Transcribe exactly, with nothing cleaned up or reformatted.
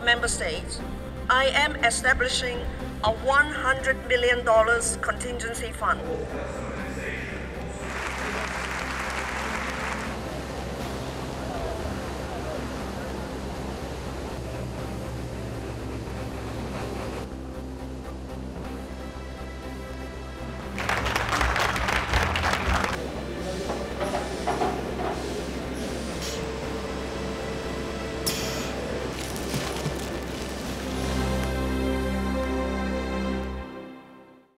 member states, I am establishing a one hundred million dollars contingency fund.